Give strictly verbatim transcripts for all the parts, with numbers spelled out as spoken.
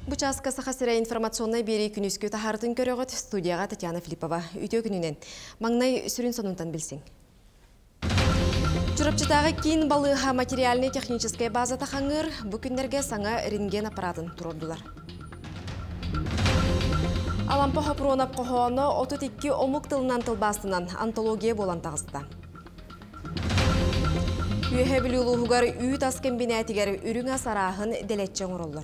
Бучаска сахасыра информационной бери күнүскө тахартын көрөгөт студияга Татьяна Филиппова. Үтө күнүнен маңнай сүрүн сонунтан билсең. Чурапчытагы кийин балыха материальный техническая база тахаңыр бу күннерге саңа рентген аппаратын турдулар. Алампа хопронап кохоону отуз эки омук тылынан тылбастынан антология болан тагыста. Үйе билүүлуугар үй таскен бинетигер үрүңө сарахын делетчең уроллор.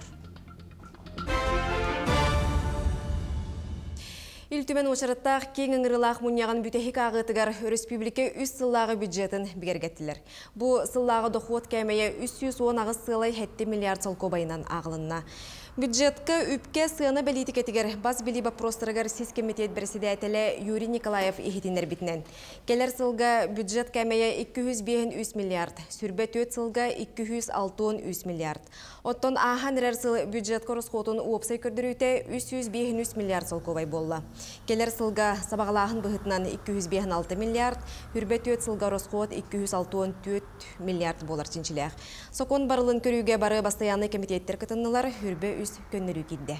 Илтүмен очараттақ кең ыңырылақ мұнияған бүтехик ағытығар республика үс сыллағы бюджетін бігергеттілер. Бұ сыллағы доқуот кәмейе үс жүз он ағыз сылай хетті миллиард солко байынан ағылынна. Бюджетка үпке сыны бәлитікетігер бас білі бапростырығар сіз комитет бірсідәтілі Юрий Николаев ехетінер бітінен. Келер сылға бюджет кәмейе эки жүз үч миллиард, сүрбе төт сылға эки жүз алтын үч миллиард. Оттон ахан рәр сыл бюджет корысқотын уопсай көрдірүйте үч жүз үч миллиард солко бай болла. Келер сылға сабағалағын бұғытынан эки жүз алты миллиард, үрбе төт сылға росқот эки жүз алтын төрт миллиард болар чинчилях. Сокон барылын көрүүгө бары бастаянный комитеттер кытыннылар үрбе үс көннөрүү кидде.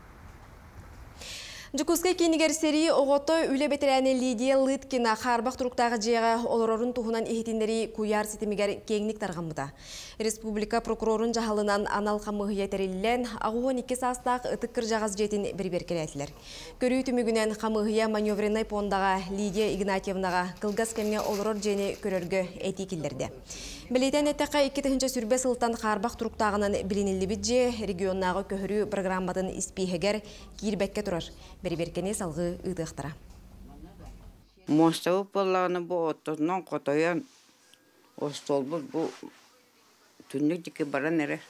Жукускай кенигер сери оғото үле бетерәне Лидия Лыткина харбақ тұруқтағы жеға олорорын туғынан ehitинleri куяр сетемигер кеңник тарғамыда. Республика прокурорын жағалынан анал қамығы етерілілен ағуын екі састақ ұтыққыр жағаз жетін бір-бір келетілер. Көрі түмігінен қамығыя маневренай пондаға Лидия Игнатьевнаға қылғас кәмге олорор жені көрергі әйті келдерді. Білетен әттіққа екі түхінші сүрбе сылтан харбақ тұруқтағынан білінілі бітже регионнағы көхірі программатын іспейгер кирбәкке тұрар. Бәрі-беркене салғы ұдықтыра. Моставы болағыны бұл отызынан қотаян остолбыз бұл түннік деке баран әрі.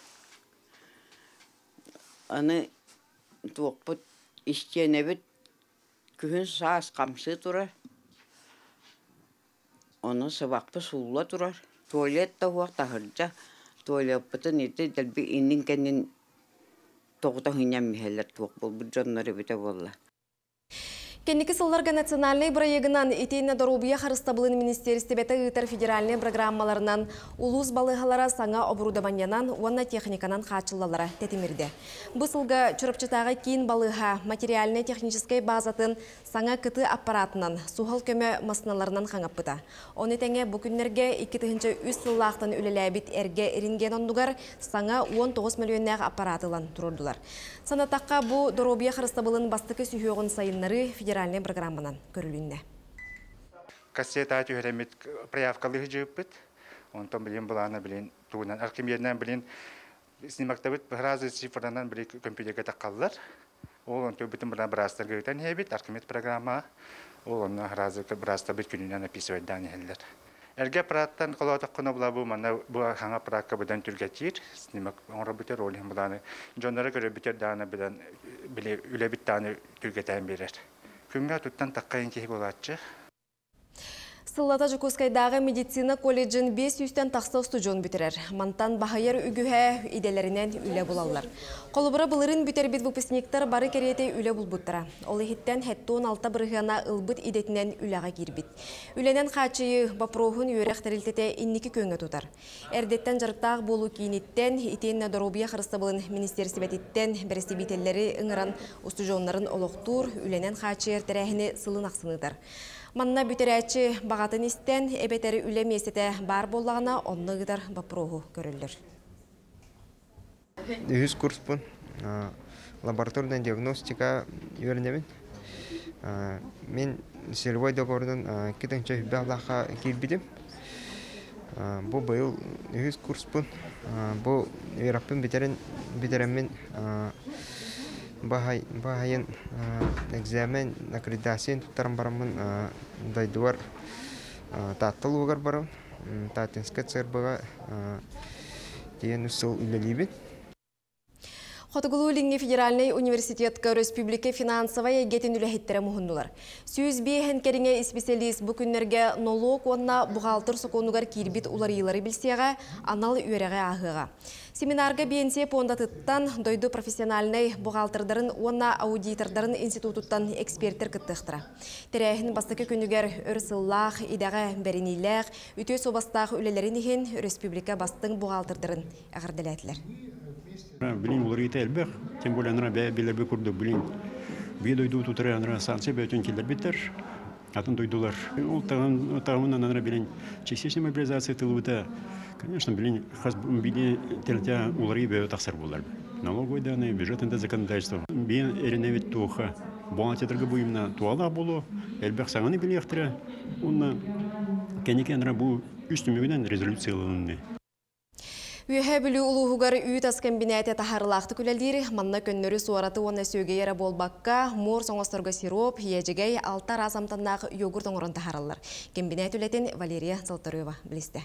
Аны туақпыт істене біт күхін саас қамсы тұрар. Оны сабақпы сұлла тұрар. Туалет тауақ тағырджа. Туалет бұтын еті дәлбі иннің кәнін тоғыта хынян михеллер туақ бол. Бұл жонлары біте болла. Кенники сылларга национальный проегынан итейна Доробия харыстабылын министерстебеті ұйтар федеральный программаларынан улус балығалара саңа оборудованиянан уанна техниканан қачылалара тетимирде. Бұсылға чұрапчытағы кейін балыға материальный технической базатын саңа кыты аппаратынан сухал көмі масыналарынан қаңаппыта. Оны тәңе бүкінлерге эки жүз үч сыллақтан үлеләбіт әрге рентген ондугар саңа он тогуз миллионнақ аппаратылан тұрдылар. Санатаққа бұ Доробия харыстабылын бастықы сүйеғын сайынлары федеральный программанан көрілінне. Кассета түйеремет проявкалығы жүйіппіт. Онтан білен бұланы білен туынан архимедінен білен снимактабыт бұғыразы цифранан біле компьютерге таққалылар. Ол он төбітін бұлан бірастар көйтен ебет архимед программа. Ол оны ғыразы бірастабыт күнінен описывайдан елдер. Әрге аппараттан қолауытық құны бұла бұл мана бұл хаңа аппаратқа бұдан түргетер. Снимак оңра бүтер олың бұланы. Жонлары көрі бүтер даны бұдан біле үлі біт даны түргетен берер. Күнге тұттан таққайын кейі болатшы. Сыллата Жукускайдағы медицина колледжін бес жүзден тақса студион бүтерер. Мантан бағайыр үгіғе иделерінен үлі болалар. Қолыбыра бұлырын бүтер бет выпускниктар бары кереті үлі бұлбұттыра. Ол ехеттен хетті он алты бірғана ұлбыт идетінен үліға кербіт. Үленен қачыйы бапроғын үйректірілтеті иннекі көнгө тұтар. Әрдеттен жарықтақ болу кейінеттен итейін Доробия харыстабылын министерсібететтен бірістебетелері ыңыран студионларын олықтур, үленен қачыйыр тәрәхіне сылын ақсыныдар. Манна бүтерәчі бағатын істен әбетері үлі месеті бар болағына онны ғыдар бапроғу көрілдір. Үз курс бұн. Лабораториядан диагностика үйерінемін. Мен селевой договордан кетінші бәліға келбедім. Бұл бұл үз курс бұн. Бұл Европын бетеремін Бахайын экзамен аккредитациян туттарым барамын дайдуар таттыл угар барам таттинска цербага деген үсіл үлелейбін. Хотыгулу федеральный университетка республика финансовая гетин үләхеттері мұхыннулар. Сүйіз бейхен керіңе специалист бүкінлерге налог онна бұғалтыр соқонугар кирбит уларилары білсеға анал үйереге ағыға. Семинарға бейінсе пондатыттан дойду профессиональный бұғалтырдарын онна аудитордарын институттан эксперттер кыттықтыра. Тәрәхін бастықы күнігер өрсыллақ, идағы бәрінейләқ, үте собастағы үлелерін ехен республика бастың бұғалтырдарын ағырдыләтілер. Блин, уларыйта элбэх, тем более ана бәбелербе күрдүк, блин. Бие дойду тутыры ана санкция бөтөн килдер биттер. Атын дойдулар. Ол тагын тагыннан ана блин, частичная мобилизация тылыбыта. Конечно, блин, хас биде телтя уларый бе таксар булар. Налоговый данные, бюджетное законодательство. Бие эреневит туха. Бухгалтерга буймна туала болу, элбэх саганы билехтре. Онна кенекен рабу үстүмүгүнөн резолюцияланды. Үйе білі ұлығығар үйт аскен бинәте тахарлақты күлелдері, манна көннөрі суараты оны сөйгейері болбаққа, мор соңыстырғы сироп, ежегей алтар азамтаннағы йогурт оңырын тахаралар. Кембинәт үлетін Валерия Золотарева білісті.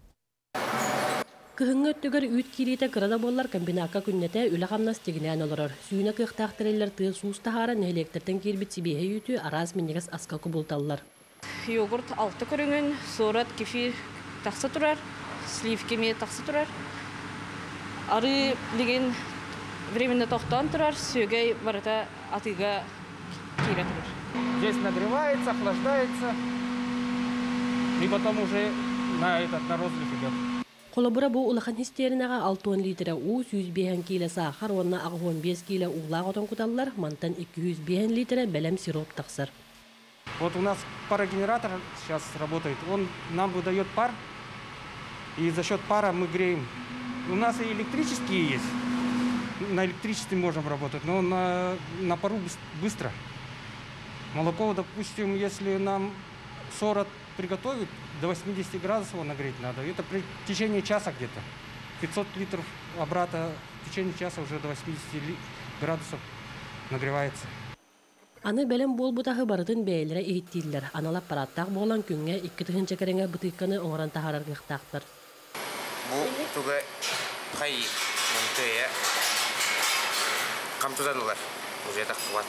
Кыһыңы өттөгөр үйт кириите кырада боллар комбинатка күннете үлі қамнас тегінен олырыр. Сүйіна кықтақтырылар тыы суыстахара нәхелектерден кербит сибейе үйті араз меннегес аска күбулталылар. Йогурт алты көріңін, сорат кефир тақсы тұрар, сливки ме тақсы тұрар. Ары деген временно тоқтан тұрар, сөйгей барыта атыға кире тұрар. Здесь нагревается, охлаждается, и потом уже на этот на розлив идет. Қолабыра бұл улахан хистерінаға алты литра у сүүс бейін кейлі сахар, онна ағуын бес кейлі уғлақ отын құталылар, мантан екі жүз бейін литра бәлем сироп тақсыр. Вот у нас парогенератор сейчас работает, он нам выдает пар, и за счет пара мы греем. У нас и электрические есть, на электричестве можем работать, но на, на пару быстро. Молоко, допустим, если нам сорок приготовить, до восьмидесяти градусов нагреть надо. Это при течение часа где-то. пятьсот литров обрата в течение часа уже до восьмидесяти градусов нагревается. Аны бәлем бол бұтағы барытын бәйлері ейттейлер. Анал аппараттақ болан күнге екі түхін чекеріңе бұтыққаны оңыран тахарар қықтақтыр. Бұл түгі қай мүнтөйе қамтуданылар. Уже таққуат.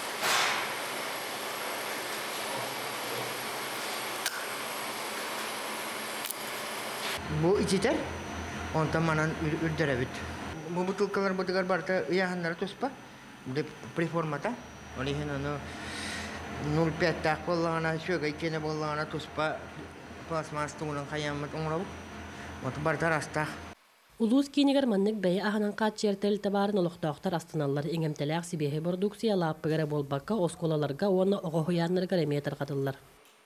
Бұл ичитер, онта манан үрдеребит. Бұл бутылкалар бұтығар барта ұяғанлары тұспа, преформата. Олихен аны ноль пять тақ болағана, шөгі икені болағана тұспа, пластмас тұңылын қаямыт оңырабы. Оты барта растақ. Улуыз кейінігер маннық бәйі ағынан қат жертел табарын олықтақтар астаналар еңемтеләқ сибейі продукция лаппығары болбаққа осколаларға оны оғығыянларға реметр қатылар.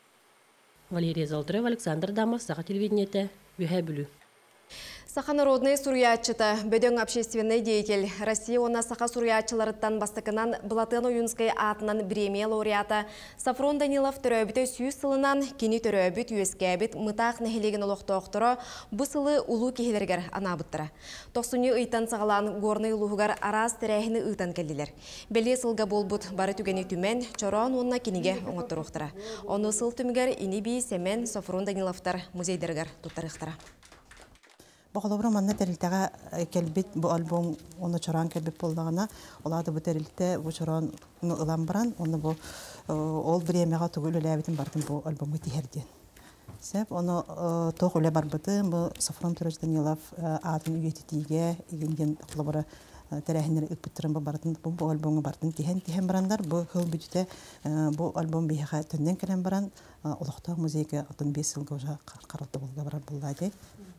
Валерия Золотарева, Александр Дамов, Саха телевидениеті, Үйе бүлі. Саха народный сурьячыта, бөдөң общественный деятель. Россия она саха сурьячыларыттан бастықынан Блатен Уюнскай атынан премия лауреата Сафрон Данилов төрөбіті сүйіз сылынан кені төрөбіт үйескәбіт мұтақ нәхелеген олықтоқтыры бұ сылы улу кехелергер анабыттыра. Тоқсыны ұйтан сағалан горный улуғығар араз тірәхіні ұйтан кәлділер. Беле сылға болбыт бары түгені түмен, чоран онына кенеге оңыттырықтыра. Оны сыл түмігер инеби Семен Сафрон Даниловтар музейдергер тұттарықтыра. Бақылабыра манна тәрілтіға кәлбет бұл альбом оны чоран кәлбет болдағына, олады бұл тәрілті бұл чоран ұлан баран, оны бұл ол времяға тұғыл өләбетін бардың бұл альбомы тихерден. Сәп, оны тоқ өлә бар бұды, бұл Сафрон Тураж Данилов атын үйететіге, егенген бақылабыра тәрәхінер үкпіттірін бұл бардың, бұл альбомы бардың тихен-тихен барандар, бұл хыл бүдіте бұл альбом бейіға түнден кәлен баран, олықта музейге отын бес сылға ұжа қаралды болға барар бұллады.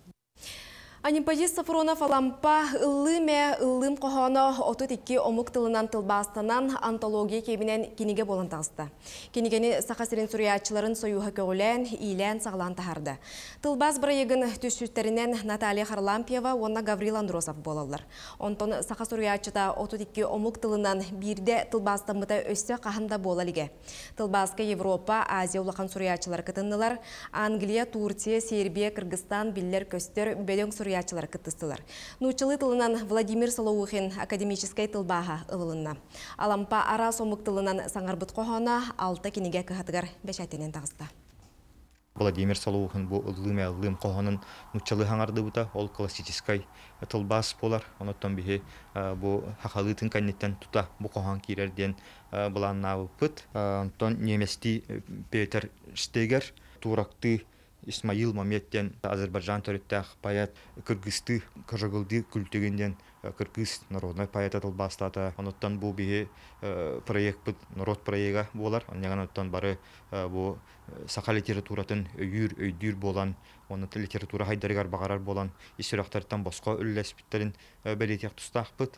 Анимпадис Сафронов алампа ыллыме ыллым қоғаны отут икки омук тылынан тылбастанан антология кебінен кенеге болын тағысты. Кенегені сақасырын сүриятчыларын союға көгілен, илен сағылан тахарды. Тылбас бірайығын түшүттерінен Наталья Харлампьева, онна Гаврил Андросов болалар. Онтон сақа сүриятчыта отут икки омук тылынан бирде тылбастамыта өсі қағында болалыге. Тылбаска Европа, Азия улақан сүриятчылар кытыннылар, Англия, Турция, Сербия, Кыргызстан, Биллер, Көстер, Бөдөң сурьячылар кыттыстылар. Нучылы тылынан Владимир Солоухин академической тылбаға ылылынна. Алампа ара сомук тылынан саңарбыт қоғана алты кенеге кыхатыгар бәшәтенен тағысты. Владимир Солоухин бұл ыллым әллым қоғанын нучылы хаңарды бұта, ол классической тылбас болар. Оноттан бихе бұл хақалытын кәнеттен тута бұл қоған керерден бұланнауы пыт. Онтон немести Петер Штегер туракты Исмаил Маметтен Азербайджан төреттәқ баят кыргызды, кыргылды күлтегенден Кыргыз народной поэта тылбастата. Оноттан бу бихи проект бит народ проекта болар. Оннан оттан бары бу саха литературатын өйүр өйдүр болан, оны литература хайдарыгар багарар болан, исирактардан боско үллеспиттерин белетек тустакпыт.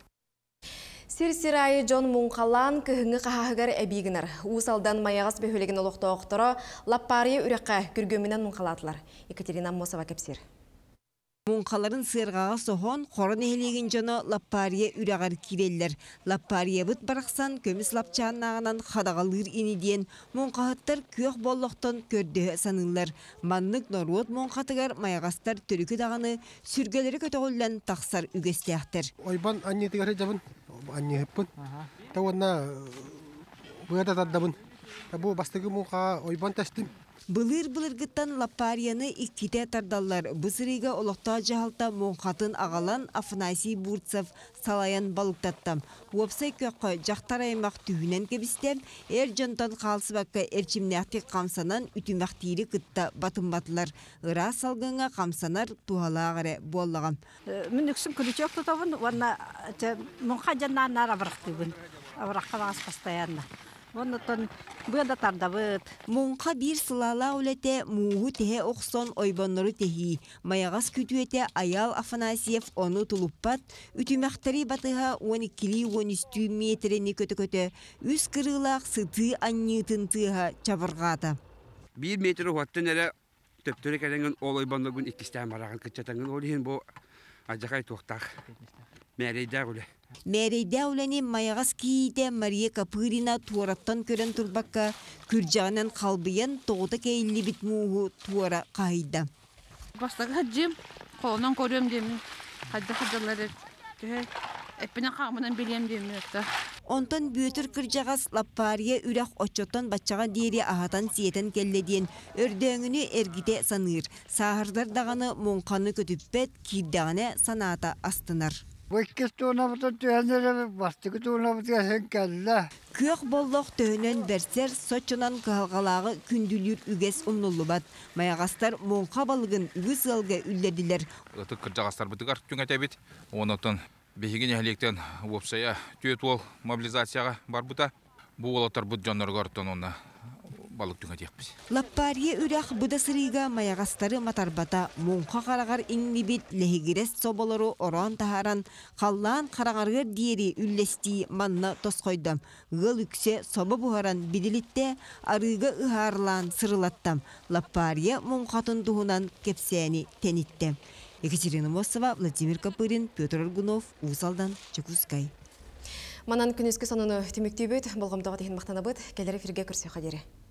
Сир-сирайы Джон Мунқалан кыһыңы қахағығар әбейгінар. Усалдан маяғас бөхөлеген олықта оқтыра лаппария үрәққа күргөмінен Мунқалатылар. Екатерина Мосова кепсер. Мунқаларын сырғаға сохон, қорын эхелеген жоны лаппария үрәғар киреллер. Лаппария бұт барақсан көміс лапчағынағынан қадағалыр енеден Мунқағыттар көк боллықтан көрді санылар. Маннық Норвот Мунқатығар маяғастар түрікі дағаны сүргелері көтіғылан тақсар үгестеяқтыр. Ойбан аннетігері жабын, аннетіппін. Тауына бұғада таддабын. Бұл бастығы Мунқаға ойбан тәстім. Былыр-былыргыттан лаппарияны икките тардаллар. Бұсырыға олықта жағалта Мунқатын ағалан Афанасий Бурцев салаян балықтаттам. Уапсай көққы жақтар аймақ түйінен кебістем, әр жонтан қалсы баққа әрчімнәқті қамсанан үтімәқтері күтті батым-батылар. Ыра салғыңа қамсанар туғалағыры боллағам. Мен үксін күлічек тұтабын, оны Мунқа жаннан ара бірақтыбын. Абыраққалағыз постоянно. Оннотон бұйда тардабыт. Мунқа бір сылала үлете муғу теhe оқсон ойбоннору техи. Маяғас күтуете Аял Афанасьев оны тулуппат, үтімәқтері батыға он екі он үч метрені көті-көті, үз кырылақ сыты аннытын тыға чабырғаты. Bir метр уаттын әрі төптөрі кәліңін ол ойбонноргун иккістен бараған күтчатаңын олейін бұл ажақай тоқтақ. Мәрейдәг үлі. Мәрейдәг үләне маяғас кейде Мария Капырина туараттан көрін тұрбаққа күржағынан қалбыян тоғыта кейлі бит мұғы туара қайда. Бастағы хаджим, қолынан көрем демін. Хаджа хаджалары әппіне қағымынан білем демін. Онтан бөтір кіржағас лаппария үрәқ отчоттан батчаға дейірі ағатан сиетен келледен өрдөңіні әргіте саныр. Сағырдар дағаны Мунқаны көтіппет, кирдағаны саната астынар. Көк боллық төнен берсер сочынан қалғалағы күнділер үгес ұмнулы бат. Маяғастар Мунқа балығын үгіз алға үлдеділер. Кіржағастар бұтығар түң әтәбет. Онықтан бейген әлектен өпсая түйет ол мобилизацияға бар бұта. Бұл олатар бұт жанларға ұрттан оны балық түң әтекпіз. Лаппария үрәқ бұда сырыға маяғастары матарбата Мунқа қарағар еңнебет ләхегерес соболары оран тахаран қаллан қарағарғыр диери үллести манна тосқойдам. Ғыл үксе соба бұхаран беділітте арыға ұхарлан сырылаттам. Лаппария Мунқатын тұғынан кепсәні тәнітті. Екатерина Мосова, Владимир Капырин, Петр Аргунов, Усалдан, Чекускай. Манан күнескі сонуны түміктей бөйт, болғымдағы дейін мақтана бұд, кәлері фирге көрсе қадері.